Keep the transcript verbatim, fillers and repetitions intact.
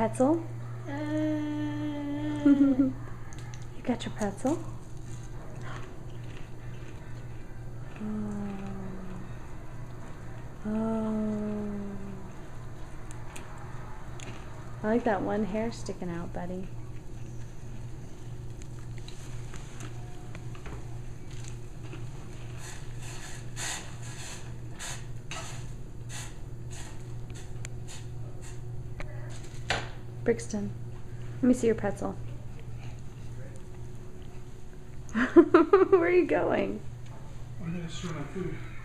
pretzel? Uh, You got your pretzel? Oh. Oh. I like that one hair sticking out, buddy. Brixton, let me see your pretzel. Where are you going? I'm gonna show my food.